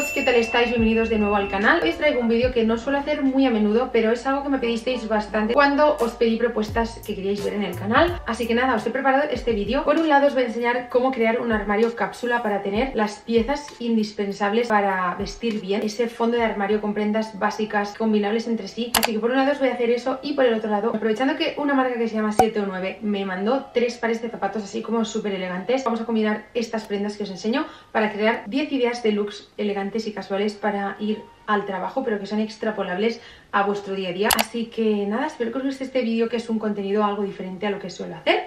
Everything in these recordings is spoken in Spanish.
chicos, ¿qué tal estáis? Bienvenidos de nuevo al canal. Hoy os traigo un vídeo que no suelo hacer muy a menudo, pero es algo que me pedisteis bastante cuando os pedí propuestas que queríais ver en el canal. Así que nada, os he preparado este vídeo. Por un lado os voy a enseñar cómo crear un armario cápsula para tener las piezas indispensables para vestir bien, ese fondo de armario con prendas básicas combinables entre sí. Así que por un lado os voy a hacer eso, y por el otro lado, aprovechando que una marca que se llama 7 o 9 me mandó 3 pares de zapatos así como súper elegantes, vamos a combinar estas prendas que os enseño para crear 10 ideas de looks elegantes y casuales para ir al trabajo, pero que son extrapolables a vuestro día a día. Así que nada, espero que os guste este vídeo, que es un contenido algo diferente a lo que suelo hacer.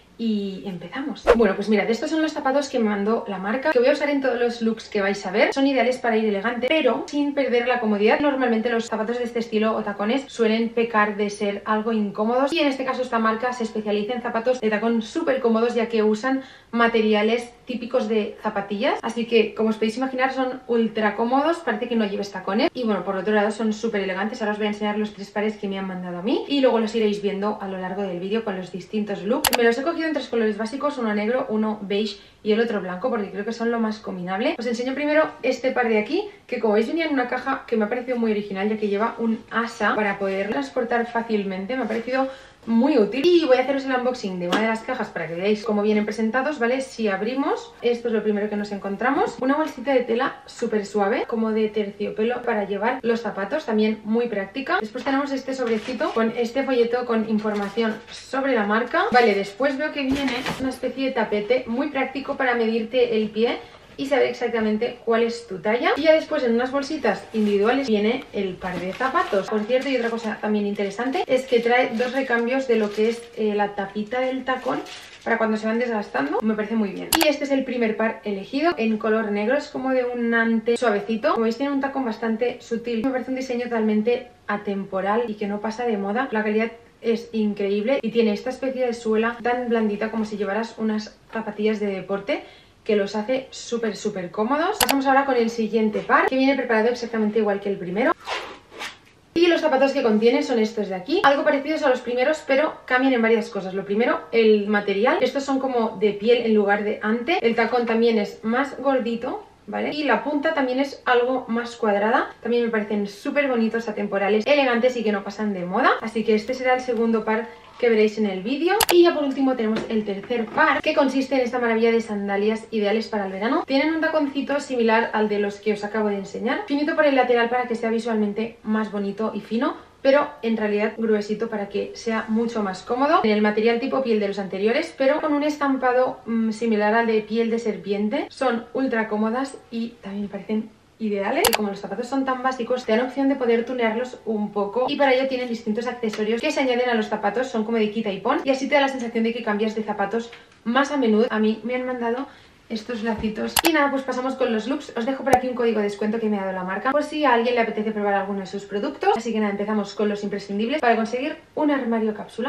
Y empezamos. Bueno, pues mirad, estos son los zapatos que me mandó la marca, que voy a usar en todos los looks que vais a ver. Son ideales para ir elegante, pero sin perder la comodidad. Normalmente los zapatos de este estilo o tacones suelen pecar de ser algo incómodos, y en este caso esta marca se especializa en zapatos de tacón súper cómodos, ya que usan materiales típicos de zapatillas. Así que, como os podéis imaginar, son ultra cómodos, parece que no lleves tacones. Y bueno, por otro lado son súper elegantes. Ahora os voy a enseñar los 3 pares que me han mandado a mí, y luego los iréis viendo a lo largo del vídeo con los distintos looks. Me los he cogido en 3 colores básicos, uno negro, uno beige y el otro blanco, porque creo que son lo más combinable. Os enseño primero este par de aquí, que como veis venía en una caja que me ha parecido muy original, ya que lleva un asa para poder transportar fácilmente. Me ha parecido muy útil, y voy a haceros el unboxing de una de las cajas para que veáis cómo vienen presentados, ¿vale? Si abrimos, esto es lo primero que nos encontramos: una bolsita de tela súper suave, como de terciopelo, para llevar los zapatos, también muy práctica. Después tenemos este sobrecito con este folleto con información sobre la marca, ¿vale? Después veo que viene una especie de tapete muy práctico para medirte el pie y saber exactamente cuál es tu talla. Y ya después, en unas bolsitas individuales, viene el par de zapatos. Por cierto, y otra cosa también interesante es que trae 2 recambios de lo que es la tapita del tacón para cuando se van desgastando. Me parece muy bien. Y este es el primer par elegido, en color negro, es como de un ante suavecito. Como veis, tiene un tacón bastante sutil. Me parece un diseño totalmente atemporal y que no pasa de moda. La calidad es increíble y tiene esta especie de suela tan blandita como si llevaras unas zapatillas de deporte, que los hace súper cómodos. Pasamos ahora con el siguiente par, que viene preparado exactamente igual que el primero. Y los zapatos que contiene son estos de aquí, algo parecidos a los primeros, pero cambian en varias cosas. Lo primero, el material. Estos son como de piel en lugar de ante. El tacón también es más gordito, ¿vale? Y la punta también es algo más cuadrada. También me parecen súper bonitos, atemporales, elegantes y que no pasan de moda. Así que este será el segundo par que veréis en el vídeo. Y ya por último tenemos el tercer par, que consiste en esta maravilla de sandalias ideales para el verano. Tienen un taconcito similar al de los que os acabo de enseñar, finito por el lateral para que sea visualmente más bonito y fino, pero en realidad gruesito para que sea mucho más cómodo. En el material tipo piel de los anteriores, pero con un estampado similar al de piel de serpiente. Son ultra cómodas y también me parecen ideales. Y como los zapatos son tan básicos, te dan opción de poder tunearlos un poco, y para ello tienen distintos accesorios que se añaden a los zapatos. Son como de quita y pon, y así te da la sensación de que cambias de zapatos más a menudo. A mí me han mandado estos lacitos. Y nada, pues pasamos con los looks. Os dejo por aquí un código de descuento que me ha dado la marca, por si a alguien le apetece probar alguno de sus productos. Así que nada, empezamos con los imprescindibles para conseguir un armario cápsula.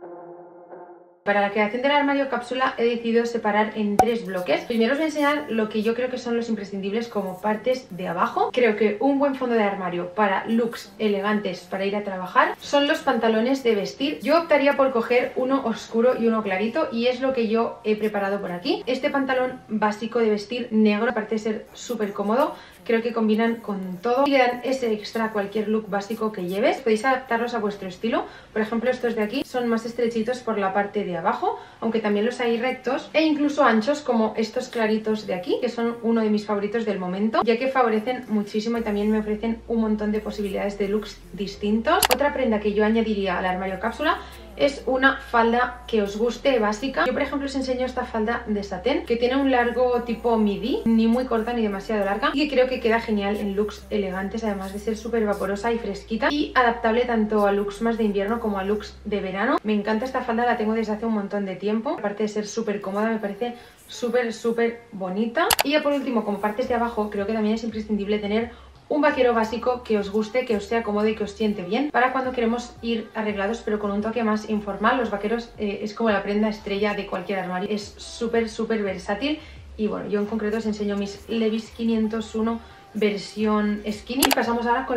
Para la creación del armario cápsula he decidido separar en 3 bloques. Primero os voy a enseñar lo que yo creo que son los imprescindibles como partes de abajo. Creo que un buen fondo de armario para looks elegantes para ir a trabajar son los pantalones de vestir. Yo optaría por coger uno oscuro y uno clarito, y es lo que yo he preparado por aquí. Este pantalón básico de vestir negro, aparte de ser súper cómodo, creo que combinan con todo y le dan ese extra a cualquier look básico que lleves. Podéis adaptarlos a vuestro estilo. Por ejemplo, estos de aquí son más estrechitos por la parte de abajo, aunque también los hay rectos e incluso anchos, como estos claritos de aquí, que son uno de mis favoritos del momento, ya que favorecen muchísimo y también me ofrecen un montón de posibilidades de looks distintos. Otra prenda que yo añadiría al armario cápsula es una falda que os guste, básica. Yo por ejemplo os enseño esta falda de satén, que tiene un largo tipo midi, ni muy corta ni demasiado larga, y que creo que queda genial en looks elegantes, además de ser súper vaporosa y fresquita, y adaptable tanto a looks más de invierno como a looks de verano. Me encanta esta falda, la tengo desde hace un montón de tiempo. Aparte de ser súper cómoda, me parece súper bonita. Y ya por último, como partes de abajo, creo que también es imprescindible tener un vaquero básico que os guste, que os sea cómodo y que os siente bien para cuando queremos ir arreglados, pero con un toque más informal. Los vaqueros es como la prenda estrella de cualquier armario. Es súper versátil. Y bueno, yo en concreto os enseño mis Levi's 501 versión skinny. Y pasamos ahora con las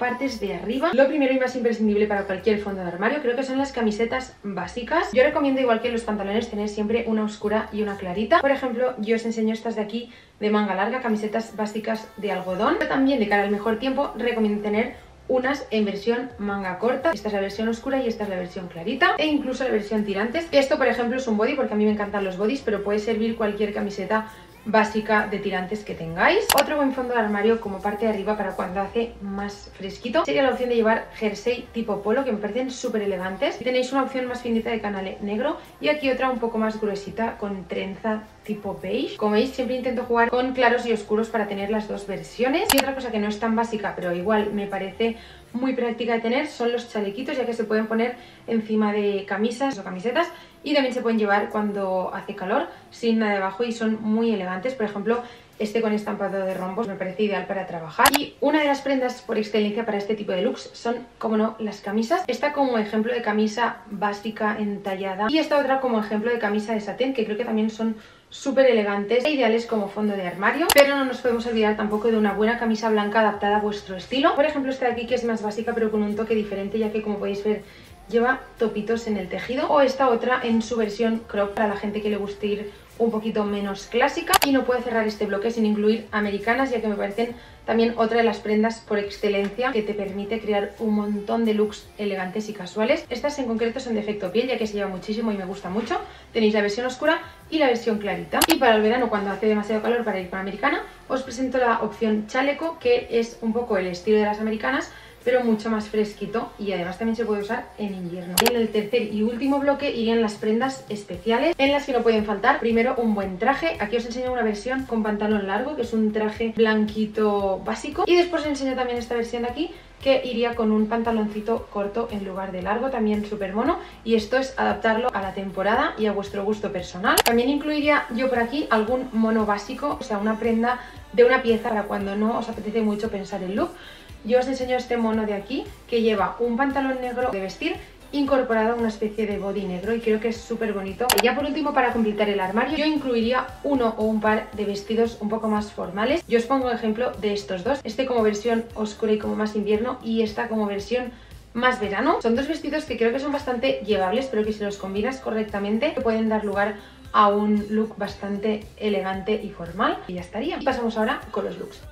partes de arriba. Lo primero y más imprescindible para cualquier fondo de armario creo que son las camisetas básicas. Yo recomiendo, igual que los pantalones, tener siempre una oscura y una clarita. Por ejemplo, yo os enseño estas de aquí de manga larga, camisetas básicas de algodón. Pero también, de cara al mejor tiempo, recomiendo tener unas en versión manga corta. Esta es la versión oscura y esta es la versión clarita, e incluso la versión tirantes. Esto, por ejemplo, es un body, porque a mí me encantan los bodies, pero puede servir cualquier camiseta básica de tirantes que tengáis. Otro buen fondo de armario como parte de arriba para cuando hace más fresquito sería la opción de llevar jersey tipo polo, que me parecen súper elegantes. Tenéis una opción más finita de canale negro y aquí otra un poco más gruesita con trenza tipo beige. Como veis, siempre intento jugar con claros y oscuros para tener las dos versiones. Y otra cosa que no es tan básica, pero igual me parece muy práctica de tener, son los chalequitos, ya que se pueden poner encima de camisas o camisetas y también se pueden llevar cuando hace calor sin nada debajo y son muy elegantes. Por ejemplo, este con estampado de rombos me parece ideal para trabajar. Y una de las prendas por excelencia para este tipo de looks son, como no, las camisas. Esta como ejemplo de camisa básica entallada y esta otra como ejemplo de camisa de satén, que creo que también son súper elegantes e ideales como fondo de armario. Pero no nos podemos olvidar tampoco de una buena camisa blanca adaptada a vuestro estilo. Por ejemplo, esta de aquí, que es más básica pero con un toque diferente, ya que, como podéis ver, lleva topitos en el tejido. O esta otra en su versión crop, para la gente que le guste ir un poquito menos clásica. Y no puedo cerrar este bloque sin incluir americanas, ya que me parecen también otra de las prendas por excelencia que te permite crear un montón de looks elegantes y casuales. Estas en concreto son de efecto piel, ya que se lleva muchísimo y me gusta mucho. Tenéis la versión oscura y la versión clarita. Y para el verano, cuando hace demasiado calor para ir con americana, os presento la opción chaleco, que es un poco el estilo de las americanas, pero mucho más fresquito, y además también se puede usar en invierno. En el tercer y último bloque irían las prendas especiales, en las que no pueden faltar primero un buen traje. Aquí os enseño una versión con pantalón largo, que es un traje blanquito básico, y después os enseño también esta versión de aquí, que iría con un pantaloncito corto en lugar de largo, también súper mono, y esto es adaptarlo a la temporada y a vuestro gusto personal. También incluiría yo por aquí algún mono básico, o sea, una prenda de una pieza para cuando no os apetece mucho pensar el look. Yo os enseño este mono de aquí, que lleva un pantalón negro de vestir incorporado a una especie de body negro, y creo que es súper bonito. Y ya por último, para completar el armario, yo incluiría uno o un par de vestidos un poco más formales. Yo os pongo un ejemplo de estos dos, este como versión oscura y como más invierno, y esta como versión más verano. Son dos vestidos que creo que son bastante llevables, pero que si los combinas correctamente pueden dar lugar a un look bastante elegante y formal. Y ya estaría. Y pasamos ahora con los looks.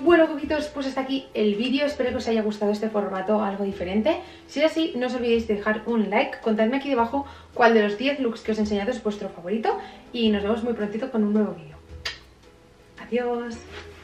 Bueno, coquitos, pues hasta aquí el vídeo. Espero que os haya gustado este formato algo diferente. Si es así, no os olvidéis de dejar un like. Contadme aquí debajo cuál de los 10 looks que os he enseñado es vuestro favorito. Y nos vemos muy prontito con un nuevo vídeo. Adiós.